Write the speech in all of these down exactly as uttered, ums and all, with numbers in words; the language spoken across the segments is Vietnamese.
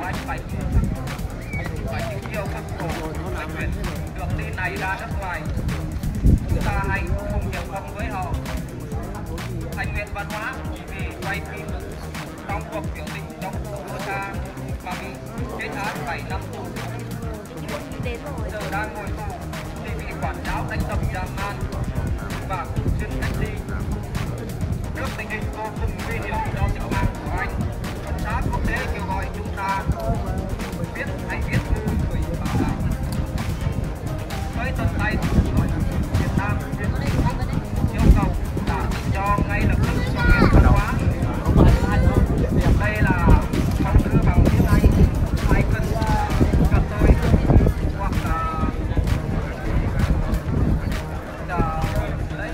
anh phải phải chịu nhiều cực khổ phải chuyển đường đi này ra nước ngoài. Chúng ta hãy cùng nhập công với họ. Thành nguyện văn hóa chỉ vì quay phim trong cuộc biểu tình chống Formosa mà bị kết án bảy năm tù. Giờ đang ngồi tù thì bị quản giáo đánh đập dã man và thường xuyên cách ly. Trước tình hình vô cùng nguy hiểm cho tính mạng của anh, luật pháp quốc tế kêu gọi chúng ta viết hãy viết thư gửi bảo đảm với tận tay gọi Việt Nam Việt Quốc yêu cầu trả tự do ngay lập tức cho Nguyện Văn Hóa. Đây là phong thư bằng tiếng Anh, ai cần gặp tôi hoặc là đấy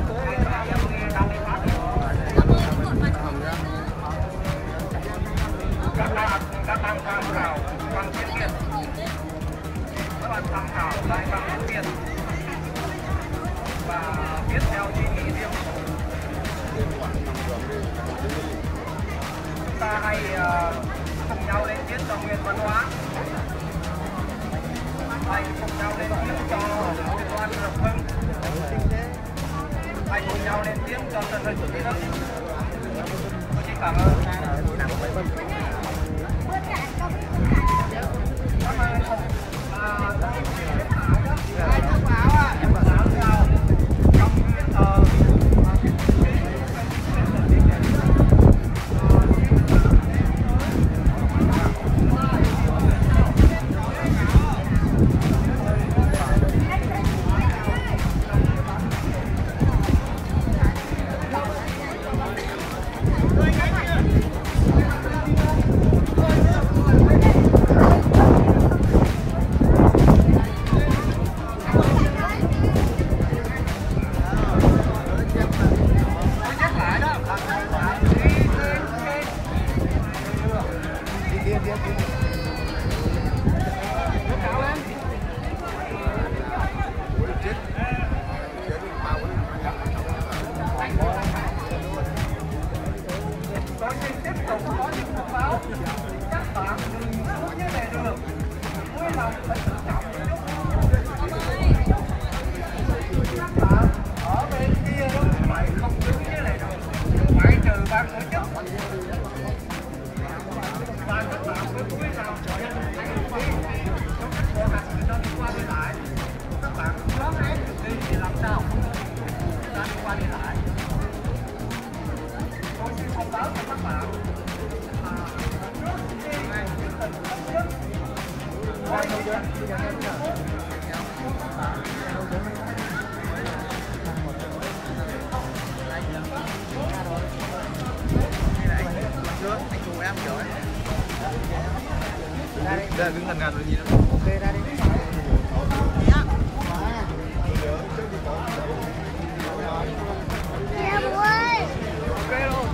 các bạn các bạn tham khảo bằng tiếng Việt, các bạn tham khảo lại bằng tiếng Việt và viết theo suy nghĩ riêng. Chúng ta hãy uh, cùng nhau lên tiếng cho Nguyện Văn Hóa, hãy cùng nhau lên tiếng cho Liên đoàn Lập Hưng, hãy cùng nhau lên tiếng cho Trần Hưng Chí Đức. Tôi xin cảm ơn. Đây đứng gần gần rồi nhìn đâu. Ok ra đi. Dạ bố ơi. Ok luôn.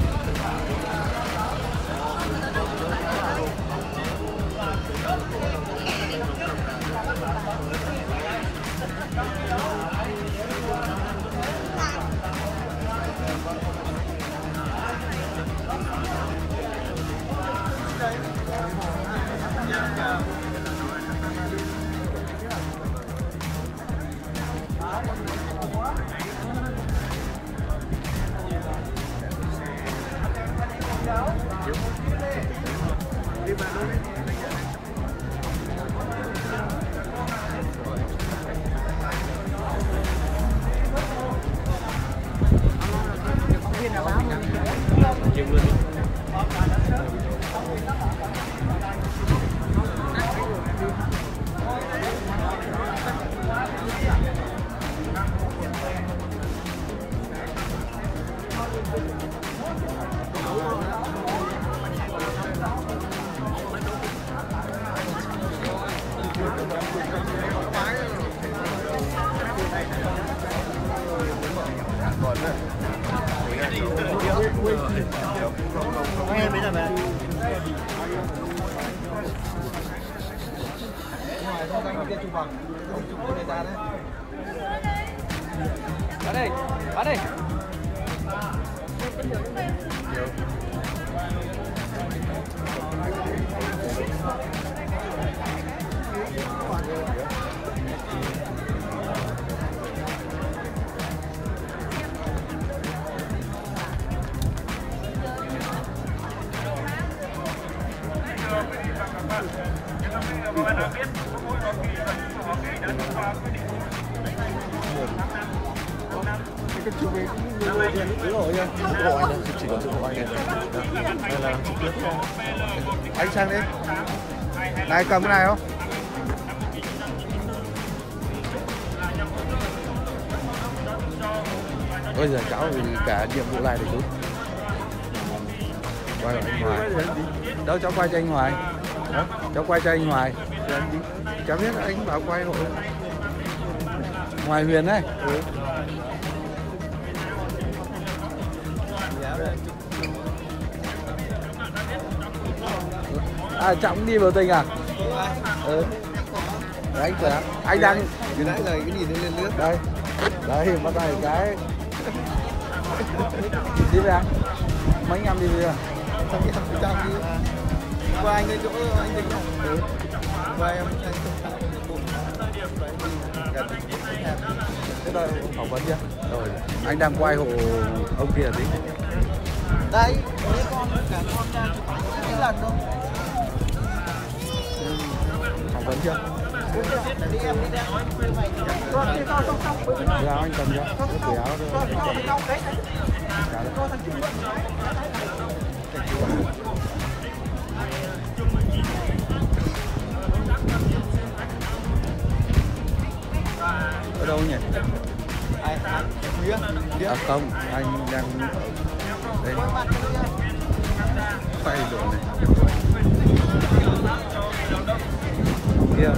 Đi vào luôn đi. Phóng viên nào báo dừng lên. Nghe bây giờ về. Ngoài không đang kia chụp bằng, không chụp người ta đấy. Vào đây, vào đây. Hiểu. cái chụp cái người tiền ứ rồi nha. Ủa anh đâu, chỉ có chụp của anh này. Đây là trực tiếp thôi. Anh sang đi. Này cầm cái này không? Bây giờ cháu vì cả nhiệm vụ này để chú quay lại anh Hoài. Đâu cháu quay cho anh Hoài. Đó, cháu quay cho anh Hoài. Cháu biết anh bảo quay hộ Hoài Huyền đấy. Ừ. À Trọng đi biểu tình à? Ừ. Đấy anh khỏe. Anh đang cái nãy giờ cái gì nó lên nước. Đây. Đây bắt tay cái. Đi về anh. Mấy anh em đi về. Xong em trong đi. Qua anh lên chỗ anh Đình này. Ừ. Qua em anh Thế đây phỏng vấn chưa? Rồi. Anh đang quay hộ ông kia tí. Đây, mấy con cả con ra chụp cái lần đâu. Phỏng vấn chưa? Đi em đi ra. Rồi đi con xong xong. Ra anh cầm ra. Cái áo thôi. Ở đâu nhỉ? Ai? À không, anh đang đây. Quay đồ này. Kia.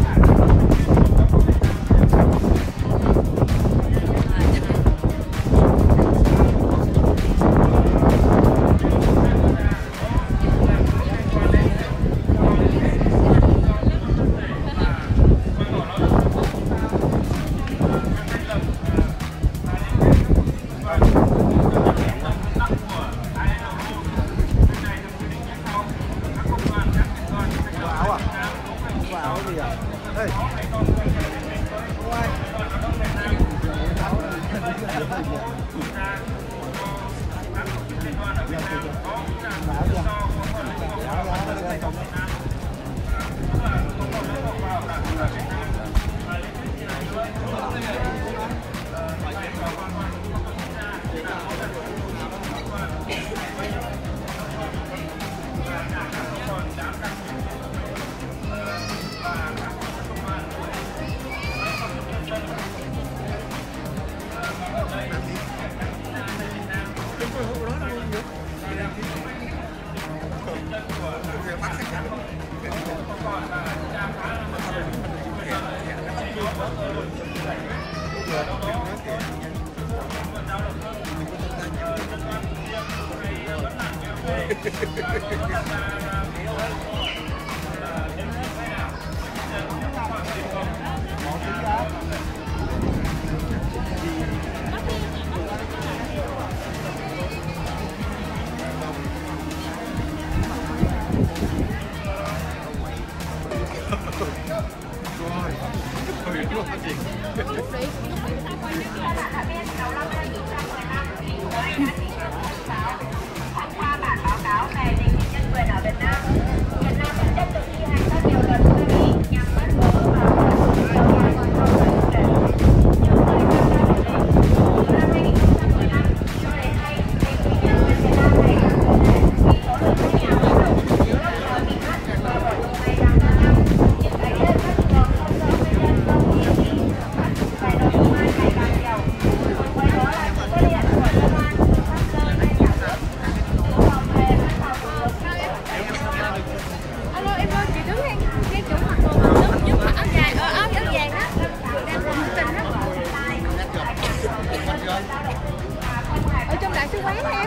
Ở trong đại sứ quán em.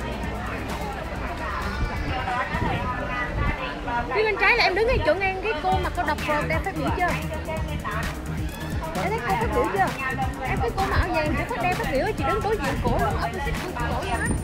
Phía bên trái là em đứng ngay chỗ ngang cái cô mà cô đọc rồi, em phát biểu chưa? Em thấy cô phát biểu chưa? Em thấy cô mặc áo vàng chị phát đem phát biểu, chị đứng đối diện cổ luôn, opposite của cổ vậy đó.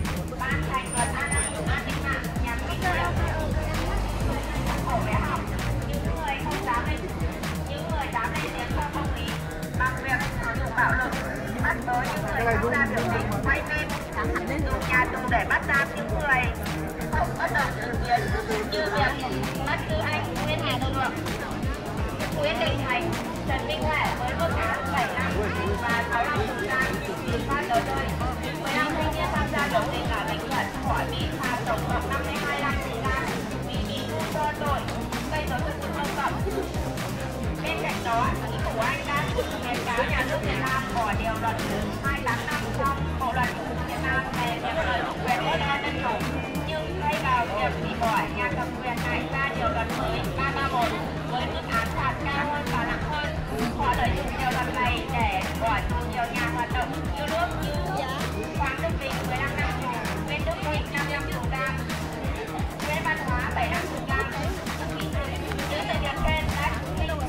Bạo lực bắt tới những người tham gia biểu tình quay phim dùng nhà tù để bắt giam những người không bất đồng ý kiến như việc Bắt giữ anh Nguyễn Hà Đông Ngọc, Nguyễn Đình Thành, Trần Minh Huệ với mức án bảy năm và sáu năm tù giam vì phát tờ rơi. mười lăm thanh niên tham gia biểu tình ở Bình Thuận khỏi bị phạt tổng cộng năm mươi hai năm tù giam vì bị do tội gây dối trật tự công cộng. Bên cạnh đó, chính phủ Anh đã cảnh cáo nhà nước Việt Nam bỏ điều luật hai tám năm trong Bộ luật hình sự Việt Nam về việc lợi dụng quyền đe dọa dân chủ, nhưng thay vào việc hủy bỏ, nhà cầm quyền này ra điều luật mới ba ba một với mức án phạt cao hơn và nặng hơn. Họ lợi dụng điều luật này để bỏ tù nhiều nhà hoạt động yêu nước như Hoàng Đức Bình mười lăm năm tù, Nguyễn Đức Thịnh năm năm tù giam, Nguyễn Văn Hóa bảy năm tù giam. Những sự việc trên đã chứng minh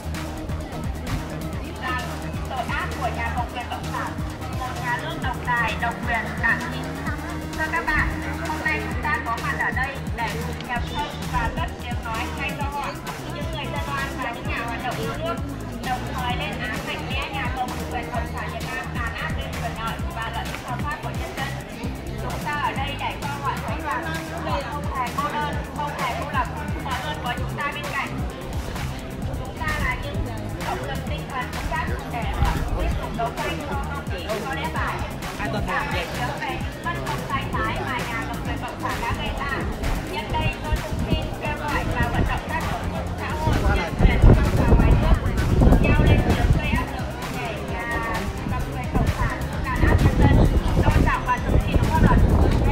rằng tội ác của nhà cầm quyền cộng sản, một nhà nước độc tài, độc quyền, đảng chính. Thưa các bạn, hôm nay chúng ta có mặt ở đây để cùng nhập thông và cất tiếng nói thay cho họ, những người dân oan và những nhà hoạt động yêu nước, đồng thời lên án mạnh mẽ nhà cầm quyền cộng sản Việt Nam đàn áp lên quyền lợi và lợi ích hợp pháp của nhân dân. Chúng ta ở đây để cho họ thấy rằng họ không hề cô đơn, không hề cô lập, họ luôn có chúng ta bên cạnh. Chúng ta là những động lực tinh thần vững chắc để họ tiếp tục đấu tranh cho công lý, cho lẽ phải. Chúng ta phải nhớ về những bất công sai trái mà nhà cầm quyền cộng sản đã gây ra. Nhân đây tôi cũng xin kêu gọi và vận động các tổ chức xã hội, nhân quyền trong và ngoài nước giao lên tiếng gây áp lực để nhà cầm quyền cộng sản đàn áp nhân dân, tôn trọng và thực thi pháp luật.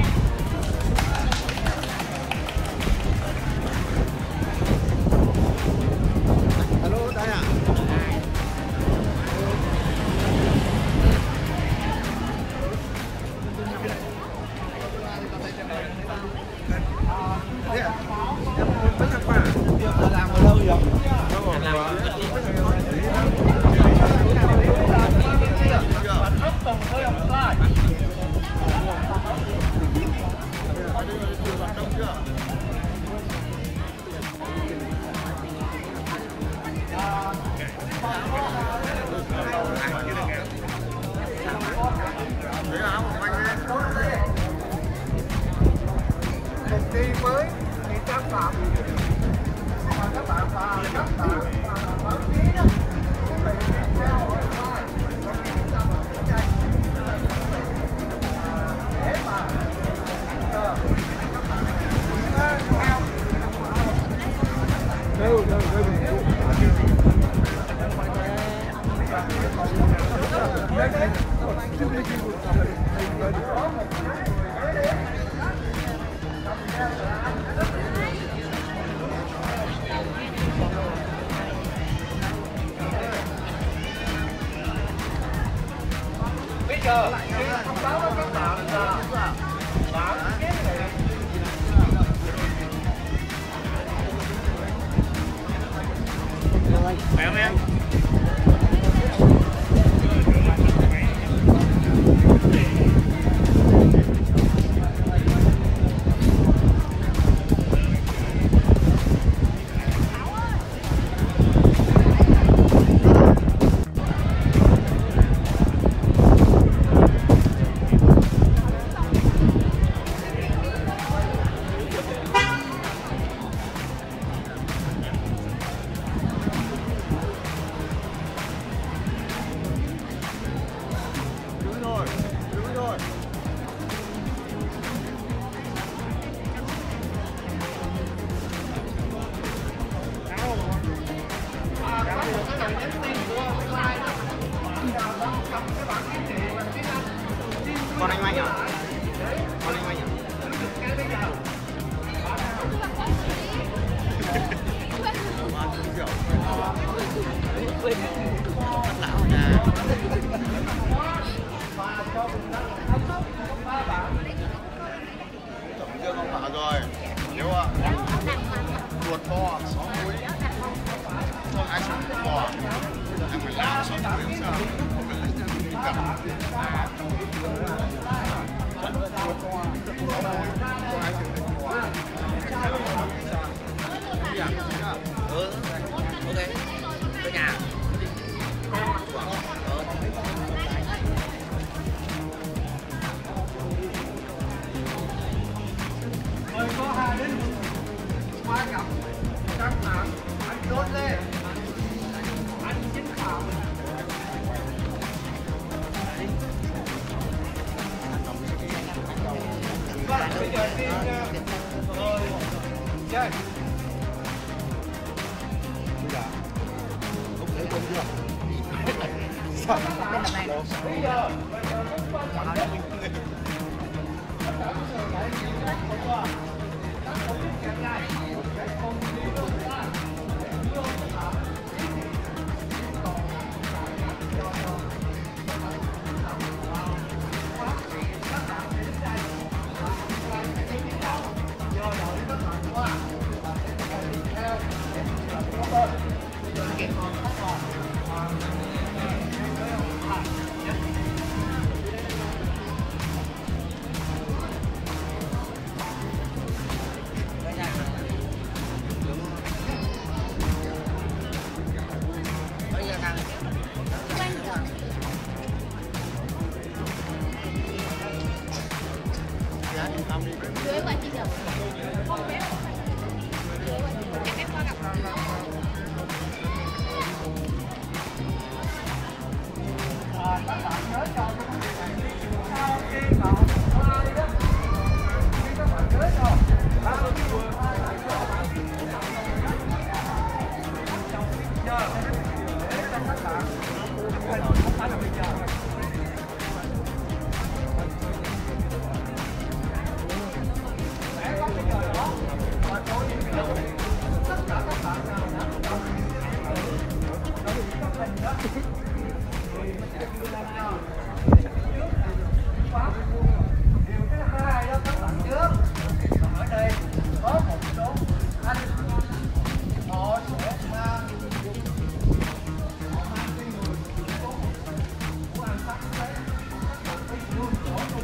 Alo, đây à? Thế à? Em mấy thằng bạn là làm ở đâu vậy? Anh làm ở Cùng đi với những tác phẩm mà các bạn và các bạn báo chí đó cũng bị theo hội hoa để mà bây giờ thông báo với các bạn là bản kiến nghị khỏe không em? Con anh Anh à? Con anh Anh à? Lão ở nhà. Thẩm Dương ông bảo rồi. Nếu ạ, ruột to, sáu múi, không ai sống bò, em phải làm sáu múi sao? Không phải lấy ra đi cầm. Ừ, ok, tới nhà. Mời cô Hà đến qua gặp căng thẳng, anh đốt lên, anh chiến khảo. Vâng, bây giờ xin rồi chơi. Bây giờ không thấy con chưa? Sao? Bây giờ Dưới quả chị được. Em qua gặp. các bạn nhớ cho sau khi mà fly đó, khi các bạn nhớ cho bao nhiêu giờ để cho các bạn không phải là bây giờ. Sẽ có cái giờ đó và có những cái lúc tất cả các bạn nào đã trong cái hình đó điều thứ hai đó các bạn trước ở đây có một số anh họ sẽ mang họ mang cái người của anh phát đấy các bạn phải luôn chỗ trong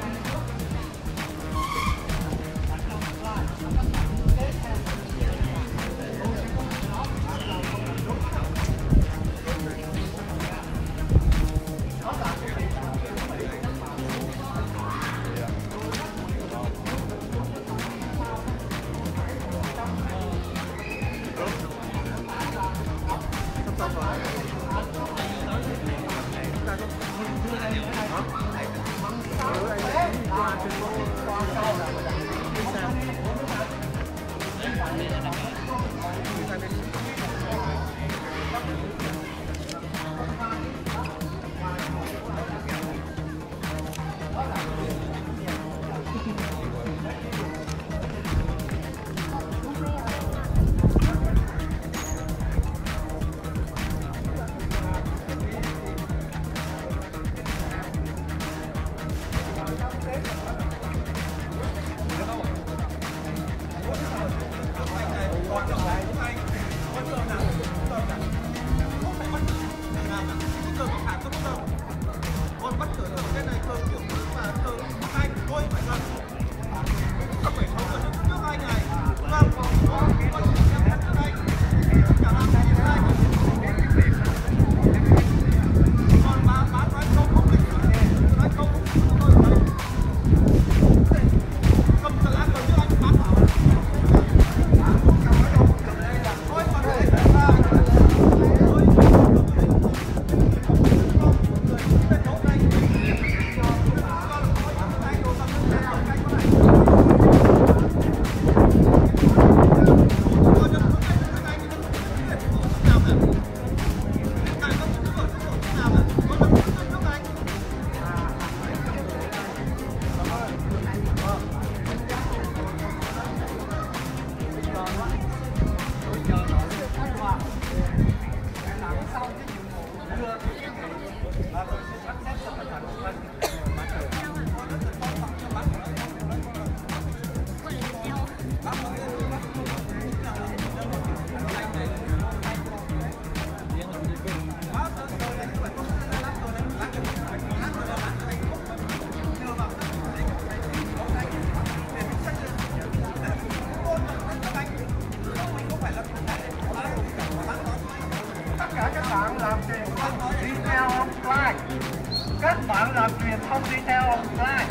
các bạn làm truyền thông đi theo online.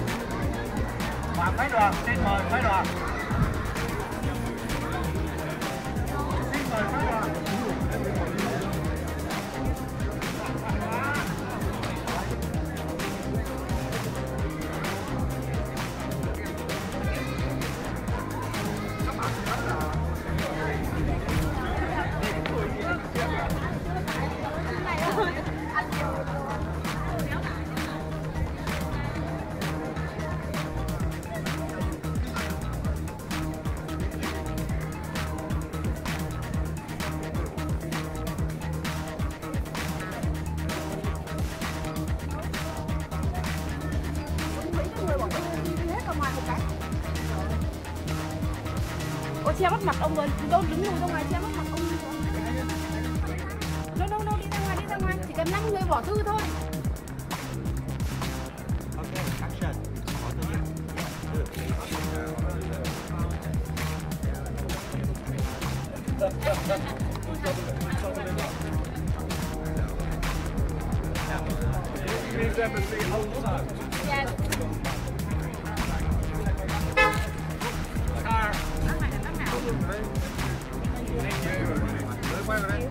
Và phái đoàn, xin mời phái đoàn. che mất mặt ông rồi, đâu đứng ngồi ra ngoài che mất mặt ông rồi. Đâu đâu đâu, đi ra ngoài, đi ra ngoài, chỉ cần năm người bỏ thư thôi. Okay, action. Bỏ thư đi. Yes. Quay vào đây.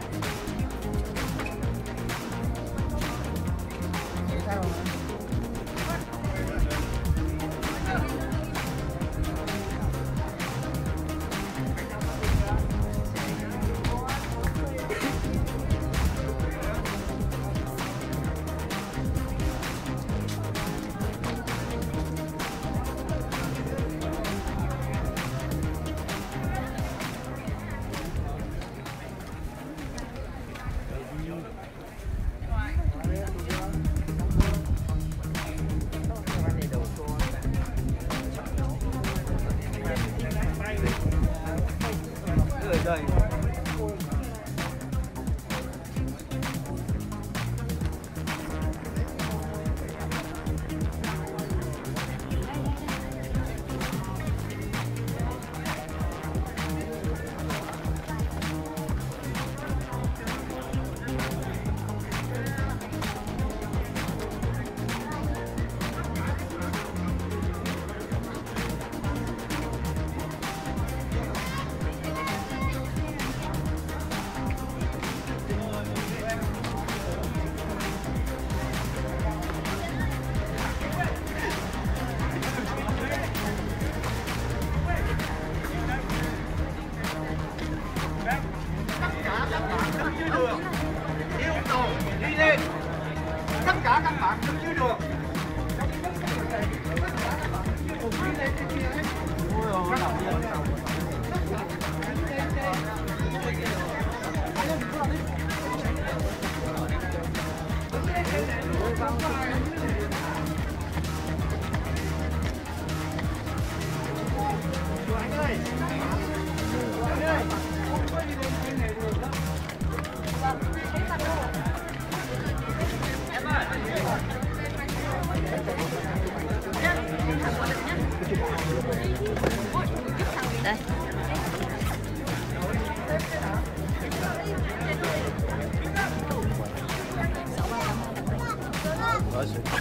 Đây. Yêu cầu đi lên, tất cả các bạn đứng dưới đường. Đây.